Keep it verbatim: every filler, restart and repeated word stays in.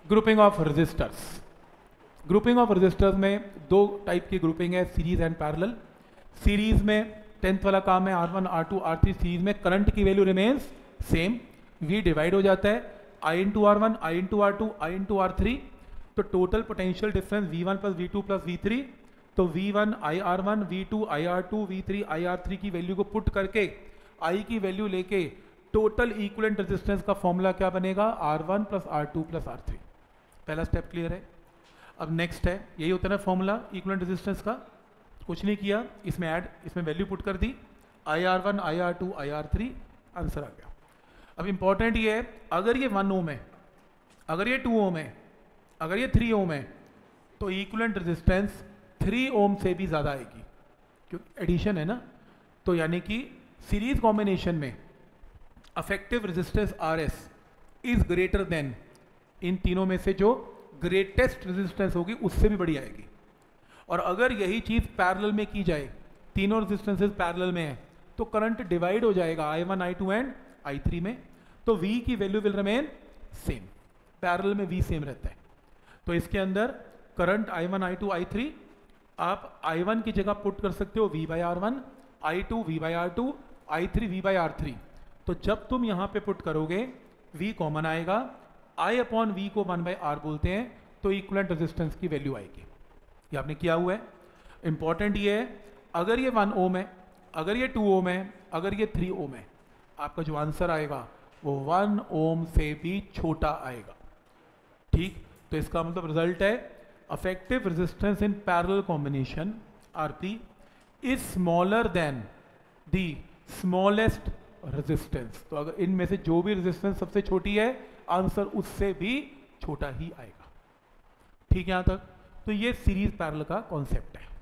Grouping of registers. Grouping of registers में दो type की ग्रुपिंग है, सीरीज एंड पैरेलल। सीरीज में टेंथ वाला काम है, R one R two R three. Series में करंट की value remains same, V divide हो जाता है I into R one, I into R two, I into R three. तो total potential difference V one plus V two plus V three. तो V one I R one, we to I R two, V three I R three की value को put करके I की value लेके total equivalent resistance का formula क्या बनेगा, R one plus R two plus R three. पहला step clear है। अब नेक्स्ट है, यही होता है ना फॉर्मूला इक्विवेलेंट रेजिस्टेंस का, कुछ नहीं किया, इसमें ऐड, इसमें वैल्यू पुट कर दी, I R one I R two I R three, answer आ गया। अब इंपॉर्टेंट ये है, अगर ये वन ओम है, अगर ये टू ओम है, अगर ये थ्री ओम है, तो इक्विवेलेंट रेजिस्टेंस थ्री ओम से भी ज़्यादा आएगी, क्योंकि एडिशन है ना। तो यानी कि सीरीज कॉम्बिनेशन में effective resistance R S is greater than, इन तीनों में से जो ग्रेटेस्ट रेजिस्टेंस होगी उससे भी बड़ी आएगी। और अगर यही चीज़ पैरेलल में की जाए, तीनों रेजिस्टेंसेस पैरेलल में है, तो करंट डिवाइड हो जाएगा I one I two and I three में। तो V की value will remain same, parallel में V सेम रहता है। तो इसके अंदर current I one I two I three आप आई वन की जगह पुट कर सकते हो V by R one, I two V by R two, I three V by R three. तो जब तुम यहाँ पे पुट करोगे V कॉमन आएगा, I अपॉन V को वन बाई आर बोलते हैं, तो इक्विवेलेंट रेजिस्टेंस की वैल्यू आएगी। ये आपने किया हुआ है। इंपॉर्टेंट ये है, अगर ये वन ओम है, अगर ये टू ओम है, अगर ये थ्री ओम है, आपका जो आंसर आएगा वो वन ओम से भी छोटा आएगा। ठीक, तो इसका मतलब रिजल्ट है effective resistance in parallel combination RP is smaller than the smallest resistance. तो अगर इनमें से जो भी रेजिस्टेंस सबसे छोटी है, आंसर उससे भी छोटा ही आएगा। ठीक है यहां तक। तो ये सीरीज पैरेलल का कॉन्सेप्ट है।